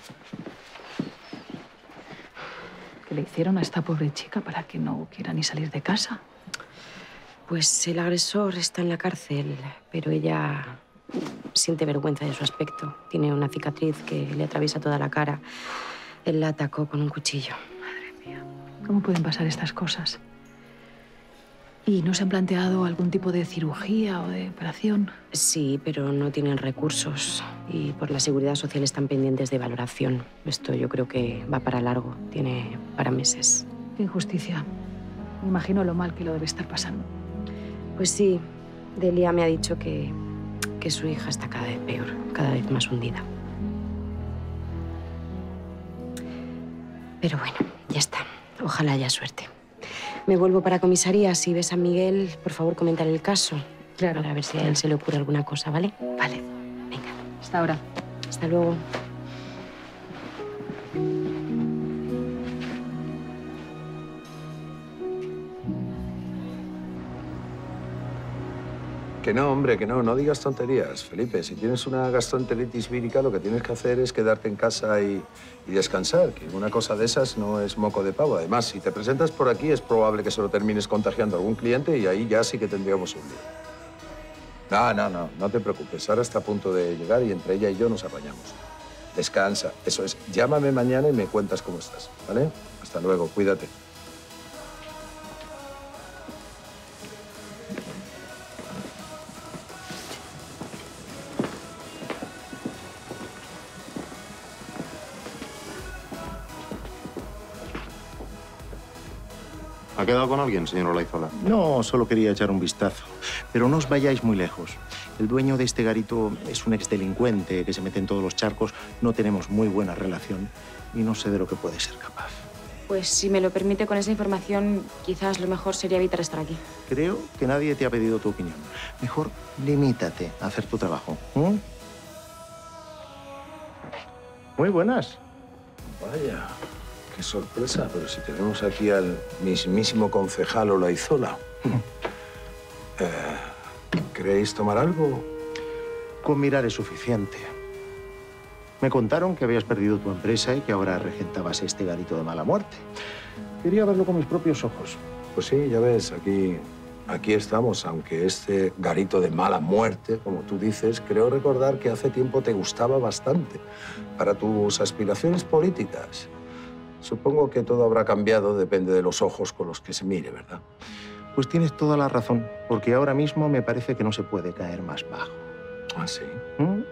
¿Qué le hicieron a esta pobre chica para que no quiera ni salir de casa? Pues el agresor está en la cárcel, pero ella siente vergüenza de su aspecto. Tiene una cicatriz que le atraviesa toda la cara. Él la atacó con un cuchillo. Madre mía. ¿Cómo pueden pasar estas cosas? ¿Y no se han planteado algún tipo de cirugía o de operación? Sí, pero no tienen recursos. Y por la Seguridad Social están pendientes de valoración. Esto yo creo que va para largo. Tiene para meses. Qué injusticia. Me imagino lo mal que lo debe estar pasando. Pues sí. Delia me ha dicho que su hija está cada vez peor, cada vez más hundida. Pero bueno, ya está. Ojalá haya suerte. Me vuelvo para comisaría. Si ves a Miguel, por favor, coméntale el caso. Claro. Para ver si a él se le ocurre alguna cosa, ¿vale? Vale. Venga. Hasta ahora. Hasta luego. Que no, hombre, que no. No digas tonterías, Felipe. Si tienes una gastroenteritis vírica, lo que tienes que hacer es quedarte en casa y descansar, que una cosa de esas no es moco de pavo. Además, si te presentas por aquí, es probable que se lo termines contagiando a algún cliente y ahí ya sí que tendríamos un lío. No te preocupes. Ahora está a punto de llegar y entre ella y yo nos apañamos. Descansa. Eso es. Llámame mañana y me cuentas cómo estás, ¿vale? Hasta luego. Cuídate. ¿Ha quedado con alguien, señor Olaizola? No, solo quería echar un vistazo. Pero no os vayáis muy lejos. El dueño de este garito es un exdelincuente que se mete en todos los charcos. No tenemos muy buena relación y no sé de lo que puede ser capaz. Pues si me lo permite, con esa información, quizás lo mejor sería evitar estar aquí. Creo que nadie te ha pedido tu opinión. Mejor limítate a hacer tu trabajo. Muy buenas. Vaya. Qué sorpresa, pero si tenemos aquí al mismísimo concejal Olaizola. ¿Queréis tomar algo? Con mirar es suficiente. Me contaron que habías perdido tu empresa y que ahora regentabas este garito de mala muerte. Quería verlo con mis propios ojos. Pues sí, ya ves, aquí estamos, aunque este garito de mala muerte, como tú dices, creo recordar que hace tiempo te gustaba bastante para tus aspiraciones políticas. Supongo que todo habrá cambiado, depende de los ojos con los que se mire, ¿verdad? Pues tienes toda la razón, porque ahora mismo me parece que no se puede caer más bajo. ¿Ah, sí?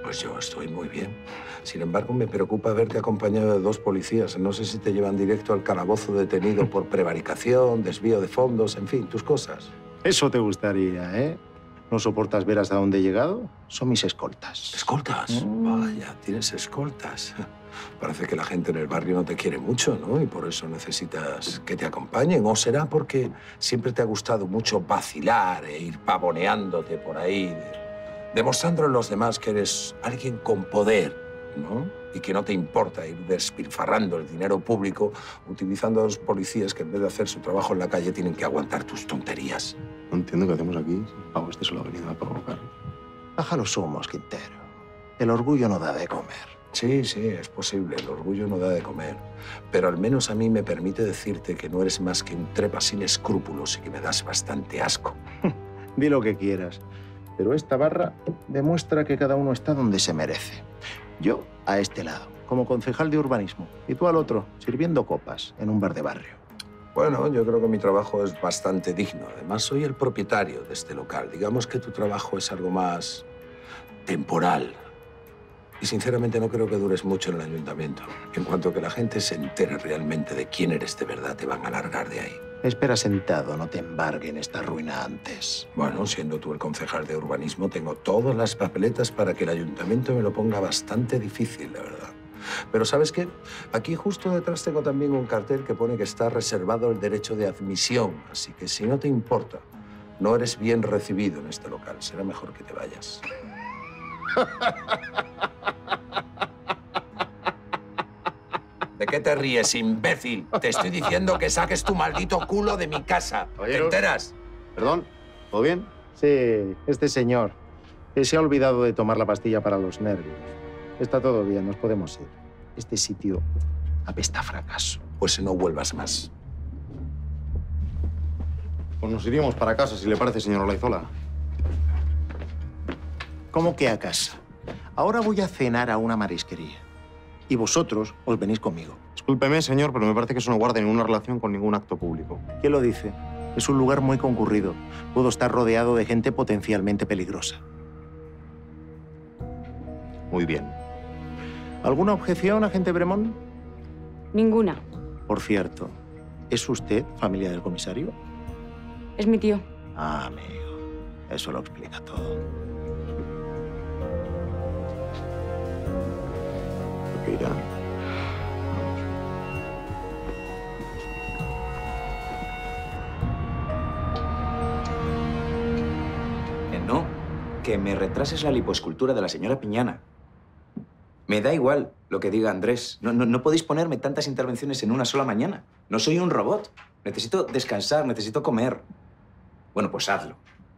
Pues yo estoy muy bien. Sin embargo, me preocupa verte acompañado de 2 policías. No sé si te llevan directo al calabozo detenido por prevaricación, desvío de fondos, en fin, tus cosas. Eso te gustaría, ¿eh? ¿No soportas ver hasta dónde he llegado? Son mis escoltas. ¿Escoltas? Vaya, tienes escoltas. Parece que la gente en el barrio no te quiere mucho, ¿no? Y por eso necesitas que te acompañen. ¿O será porque siempre te ha gustado mucho vacilar e ir pavoneándote por ahí, demostrando a los demás que eres alguien con poder, ¿no? Y que no te importa ir despilfarrando el dinero público utilizando a los policías que en vez de hacer su trabajo en la calle tienen que aguantar tus tonterías? No entiendo qué hacemos aquí. El pavo este solo ha venido a provocar. Baja los humos, Quintero. El orgullo no da de comer. Sí, sí, es posible. El orgullo no da de comer. Pero al menos a mí me permite decirte que no eres más que un trepa sin escrúpulos y que me das bastante asco. Di lo que quieras. Pero esta barra demuestra que cada uno está donde se merece. Yo a este lado, como concejal de urbanismo, y tú al otro, sirviendo copas en un bar de barrio. Bueno, yo creo que mi trabajo es bastante digno. Además, soy el propietario de este local. Digamos que tu trabajo es algo más temporal. Y sinceramente no creo que dures mucho en el ayuntamiento. En cuanto que la gente se entere realmente de quién eres de verdad, te van a largar de ahí. Espera sentado, no te embarguen esta ruina antes. Bueno, siendo tú el concejal de urbanismo, tengo todas las papeletas para que el ayuntamiento me lo ponga bastante difícil, la verdad. Pero ¿sabes qué? Aquí justo detrás tengo también un cartel que pone que está reservado el derecho de admisión. Así que si no te importa, no eres bien recibido en este local. Será mejor que te vayas. ¿De qué te ríes, imbécil? Te estoy diciendo que saques tu maldito culo de mi casa. ¿Te enteras? Perdón, ¿todo bien? Sí, este señor, que se ha olvidado de tomar la pastilla para los nervios. Está todo bien, nos podemos ir. Este sitio apesta a fracaso. Pues no vuelvas más. Pues nos iríamos para casa, si le parece, señor Olaizola. ¿Cómo que a casa? Ahora voy a cenar a una marisquería. Y vosotros os venís conmigo. Discúlpeme, señor, pero me parece que eso no guarda ninguna relación con ningún acto público. ¿Quién lo dice? Es un lugar muy concurrido. Puedo estar rodeado de gente potencialmente peligrosa. Muy bien. ¿Alguna objeción, agente Bremont? Ninguna. Por cierto, ¿es usted familia del comisario? Es mi tío. Ah, amigo. Eso lo explica todo. ¿Qué irá? No, que me retrases la lipoescultura de la señora Piñana. Me da igual lo que diga Andrés. No podéis ponerme tantas intervenciones en una sola mañana. No soy un robot. Necesito descansar, necesito comer. Bueno, pues hazlo.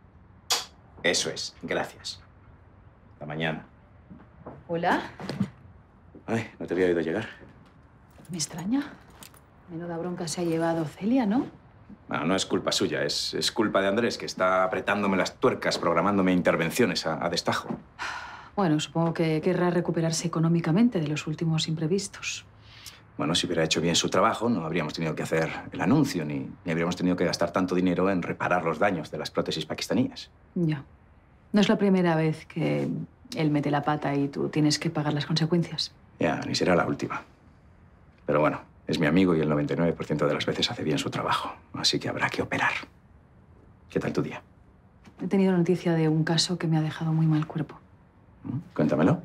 Eso es. Gracias. Hasta mañana. Hola. Ay, no te había oído llegar. Me extraña. Menuda bronca se ha llevado Celia, ¿no? Bueno, no es culpa suya, es culpa de Andrés, que está apretándome las tuercas, programándome intervenciones a destajo. Bueno, supongo que querrá recuperarse económicamente de los últimos imprevistos. Bueno, si hubiera hecho bien su trabajo, no habríamos tenido que hacer el anuncio, ni habríamos tenido que gastar tanto dinero en reparar los daños de las prótesis pakistaníes. Ya. No es la primera vez que él mete la pata y tú tienes que pagar las consecuencias. Ya, ni será la última. Pero bueno, es mi amigo y el 99% de las veces hace bien su trabajo. Así que habrá que operar. ¿Qué tal tu día? He tenido noticia de un caso que me ha dejado muy mal cuerpo. Cuéntamelo.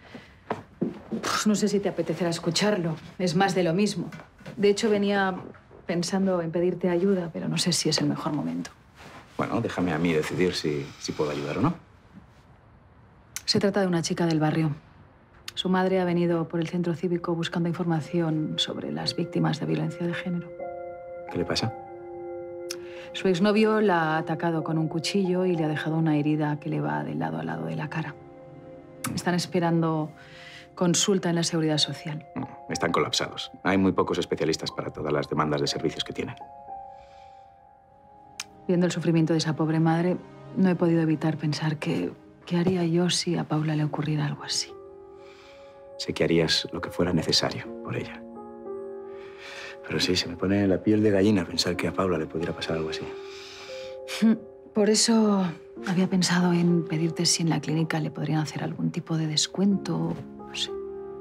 Pues no sé si te apetecerá escucharlo. Es más de lo mismo. De hecho, venía pensando en pedirte ayuda, pero no sé si es el mejor momento. Bueno, déjame a mí decidir si puedo ayudar o no. Se trata de una chica del barrio. Su madre ha venido por el centro cívico buscando información sobre las víctimas de violencia de género. ¿Qué le pasa? Su exnovio la ha atacado con un cuchillo y le ha dejado una herida que le va de lado a lado de la cara. Están esperando consulta en la Seguridad Social. Están colapsados. Hay muy pocos especialistas para todas las demandas de servicios que tienen. Viendo el sufrimiento de esa pobre madre, no he podido evitar pensar qué haría yo si a Paula le ocurriera algo así. Sé que harías lo que fuera necesario por ella. Pero sí, se me pone la piel de gallina pensar que a Paula le pudiera pasar algo así. Por eso había pensado en pedirte si en la clínica le podrían hacer algún tipo de descuento, no sé.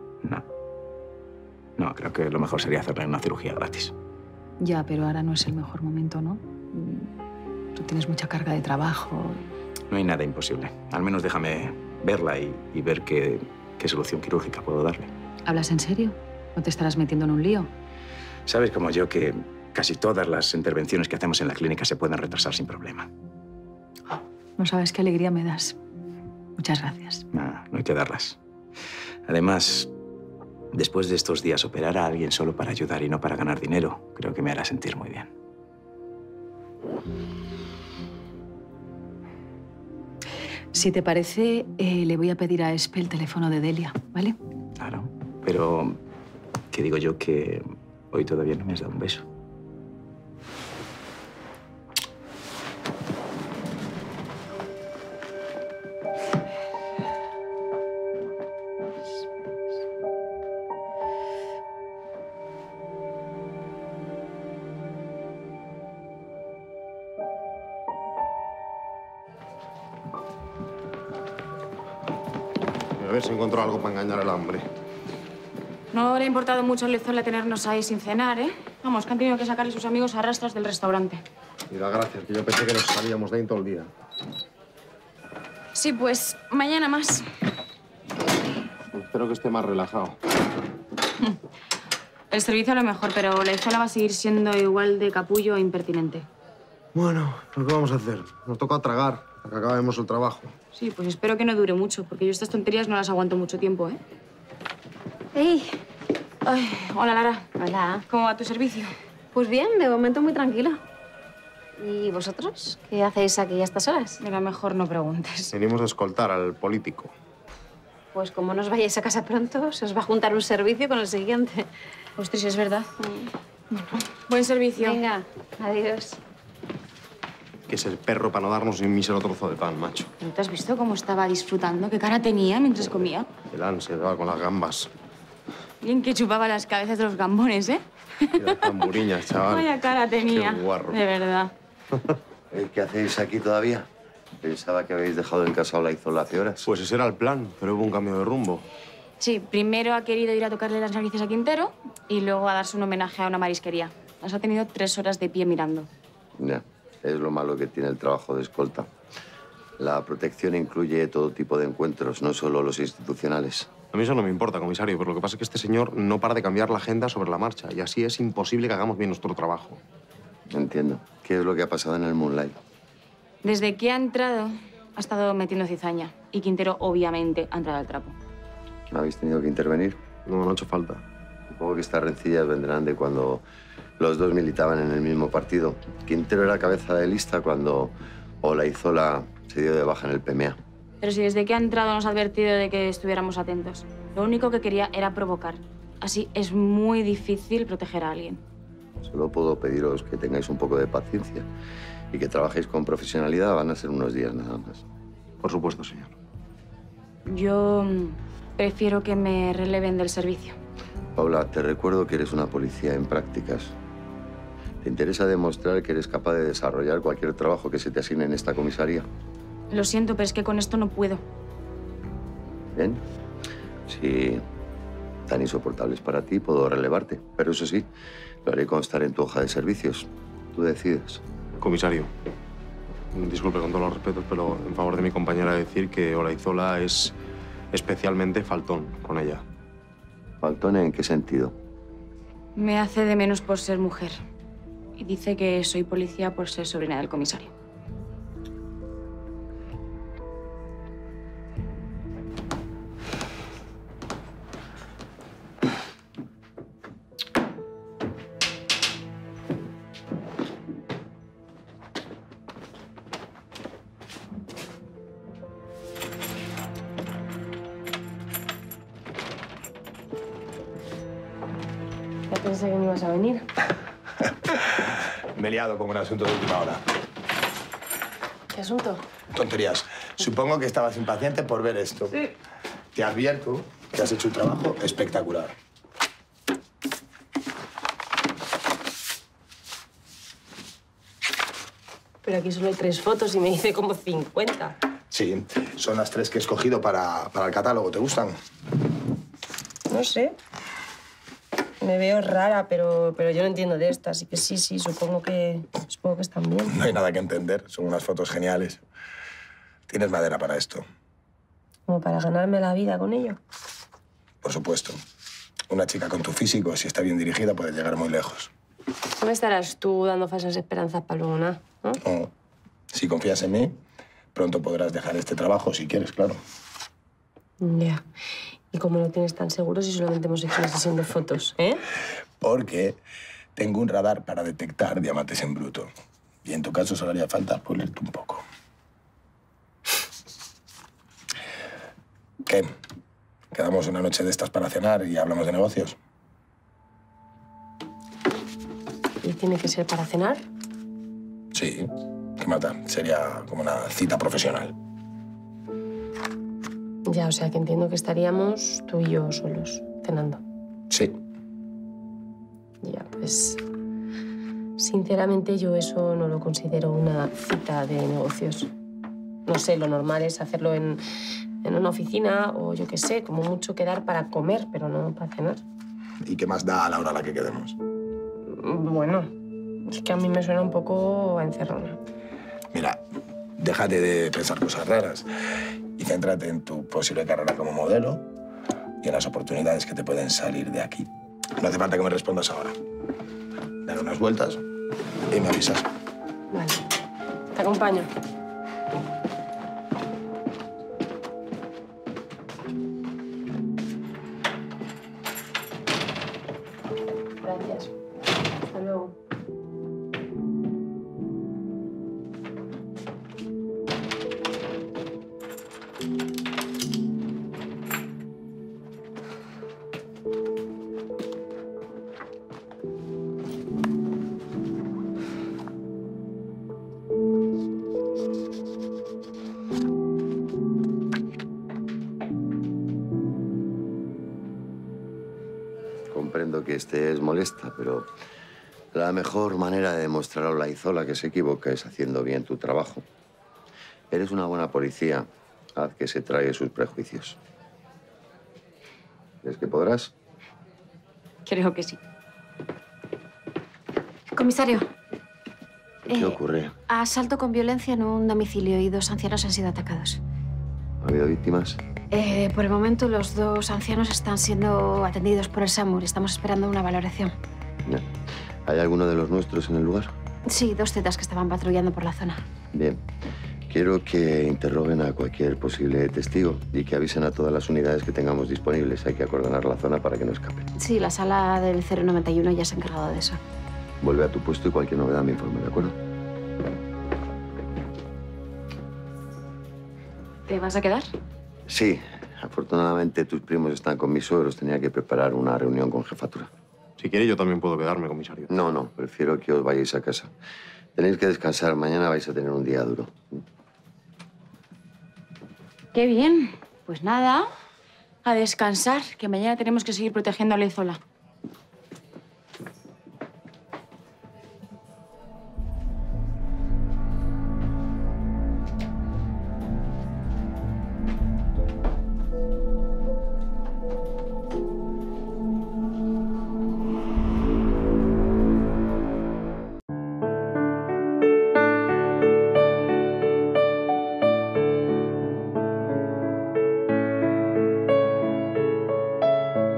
No, creo que lo mejor sería hacerle una cirugía gratis. Ya, pero ahora no es el mejor momento, ¿no? Tú tienes mucha carga de trabajo. No hay nada imposible. Al menos déjame verla y ver qué solución quirúrgica puedo darle. ¿Hablas en serio? ¿No te estarás metiendo en un lío? Sabes como yo que casi todas las intervenciones que hacemos en la clínica se pueden retrasar sin problema. No sabes qué alegría me das. Muchas gracias. No hay que darlas. Además, después de estos días, operar a alguien solo para ayudar y no para ganar dinero, creo que me hará sentir muy bien. Si te parece, le voy a pedir a Espe el teléfono de Delia, ¿vale? Claro, pero ¿qué digo yo que hoy todavía no me has dado un beso? A ver si encuentro algo para engañar al hambre. No le ha importado mucho a Lezola tenernos ahí sin cenar, ¿eh? Vamos, que han tenido que sacarle sus amigos a rastras del restaurante. Y da gracias, que yo pensé que nos salíamos de ahí todo el día. Sí, pues mañana más. Espero que esté más relajado. El servicio a lo mejor, pero Lezola va a seguir siendo igual de capullo e impertinente. Bueno, pues ¿qué vamos a hacer? Nos toca tragar hasta que acabemos el trabajo. Sí, pues espero que no dure mucho, porque yo estas tonterías no las aguanto mucho tiempo, ¿eh? ¡Ey! Ay, hola, Lara. Hola. ¿Cómo va tu servicio? Pues bien, de momento muy tranquilo. ¿Y vosotros? ¿Qué hacéis aquí a estas horas? Mira, mejor no preguntes. Venimos a escoltar al político. Pues como no os vayáis a casa pronto, se os va a juntar un servicio con el siguiente. Ostras, es verdad. Bueno, buen servicio. Venga, adiós. Que es el perro para no darnos ni un mísero trozo de pan, macho. ¿No te has visto cómo estaba disfrutando? ¿Qué cara tenía mientras comía? El ansia va con las gambas. Bien que chupaba las cabezas de los gambones, ¿eh? Y las tamburiñas, chaval. Vaya cara tenía. Qué guarro. De verdad. ¿Qué hacéis aquí todavía? Pensaba que habéis dejado en casa a Olaizola hace horas. Pues ese era el plan, pero hubo un cambio de rumbo. Sí, primero ha querido ir a tocarle las narices a Quintero y luego a darse un homenaje a una marisquería. Nos ha tenido 3 horas de pie mirando. Ya, es lo malo que tiene el trabajo de escolta. La protección incluye todo tipo de encuentros, no solo los institucionales. A mí eso no me importa, comisario, pero lo que pasa es que este señor no para de cambiar la agenda sobre la marcha y así es imposible que hagamos bien nuestro trabajo. Entiendo. ¿Qué es lo que ha pasado en el Moonlight? Desde que ha entrado, ha estado metiendo cizaña. Y Quintero, obviamente, ha entrado al trapo. ¿Habéis tenido que intervenir? No, no ha hecho falta. Supongo que estas rencillas vendrán de cuando los dos militaban en el mismo partido. Quintero era cabeza de lista cuando Olaizola se dio de baja en el PMA. Pero si desde que ha entrado nos ha advertido de que estuviéramos atentos. Lo único que quería era provocar. Así es muy difícil proteger a alguien. Solo puedo pediros que tengáis un poco de paciencia y que trabajéis con profesionalidad. Van a ser unos días nada más. Por supuesto, señor. Yo prefiero que me releven del servicio. Paula, te recuerdo que eres una policía en prácticas. ¿Te interesa demostrar que eres capaz de desarrollar cualquier trabajo que se te asigne en esta comisaría? Lo siento, pero es que con esto no puedo. Bien. Si tan insoportables para ti, puedo relevarte. Pero eso sí, lo haré constar en tu hoja de servicios. Tú decides. Comisario, disculpe con todos los respetos, pero en favor de mi compañera decir que Olaizola es especialmente faltón con ella. ¿Faltón en qué sentido? Me hace de menos por ser mujer. Y dice que soy policía por ser sobrina del comisario. Ya pensé que no ibas a venir. Me he liado con un asunto de última hora. ¿Qué asunto? Tonterías. Supongo que estabas impaciente por ver esto. Sí. Te advierto que has hecho un trabajo espectacular. Pero aquí solo hay 3 fotos y me dice como 50. Sí, son las 3 que he escogido para el catálogo. ¿Te gustan? No sé. Me veo rara, pero yo no entiendo de estas. Así que sí, supongo que están bien. No hay nada que entender. Son unas fotos geniales. Tienes madera para esto. ¿Como para ganarme la vida con ello? Por supuesto. Una chica con tu físico, si está bien dirigida, puede llegar muy lejos. No me estarás tú dando falsas esperanzas para luego nada, ¿no? No. Si confías en mí, pronto podrás dejar este trabajo, si quieres, claro. Ya. ¿Y cómo lo tienes tan seguro si solamente hemos hecho una sesión de fotos, eh? Porque tengo un radar para detectar diamantes en bruto. Y en tu caso solo haría falta pulirte un poco. ¿Qué? ¿Quedamos una noche de estas para cenar y hablamos de negocios? ¿Y tiene que ser para cenar? Sí. ¿Qué mata? Sería como una cita profesional. Ya, o sea que entiendo que estaríamos tú y yo solos, cenando. Sí. Ya, pues... Sinceramente, yo eso no lo considero una cita de negocios. No sé, lo normal es hacerlo en una oficina o yo qué sé, como mucho quedar para comer, pero no para cenar. ¿Y qué más da a la hora a la que quedemos? Bueno, es que a mí me suena un poco a encerrona. Mira, déjate de pensar cosas raras y céntrate en tu posible carrera como modelo y en las oportunidades que te pueden salir de aquí. No hace falta que me respondas ahora. Dale unas vueltas y me avisas. Vale. Te acompaño. Gracias. Hasta luego. Comprendo que estés molesta, pero la mejor manera de demostrar a Olaizola que se equivoca es haciendo bien tu trabajo. Eres una buena policía. Haz que se trague sus prejuicios. ¿Crees que podrás? Creo que sí. Comisario. ¿Qué ocurre? Asalto con violencia en un domicilio y 2 ancianos han sido atacados. ¿Ha habido víctimas? Por el momento, los 2 ancianos están siendo atendidos por el SAMUR. Estamos esperando una valoración. Ya. ¿Hay alguno de los nuestros en el lugar? Sí, 2 zetas que estaban patrullando por la zona. Bien. Quiero que interroguen a cualquier posible testigo y que avisen a todas las unidades que tengamos disponibles. Hay que acordonar la zona para que no escapen. Sí, la sala del 091 ya se ha encargado de eso. Vuelve a tu puesto y cualquier novedad me informe, ¿de acuerdo? ¿Te vas a quedar? Sí. Afortunadamente tus primos están con mis suegros. Tenía que preparar una reunión con jefatura. Si quiere, yo también puedo quedarme, comisario. No. Prefiero que os vayáis a casa. Tenéis que descansar. Mañana vais a tener un día duro. Qué bien. Pues nada, a descansar, que mañana tenemos que seguir protegiendo a Olaizola.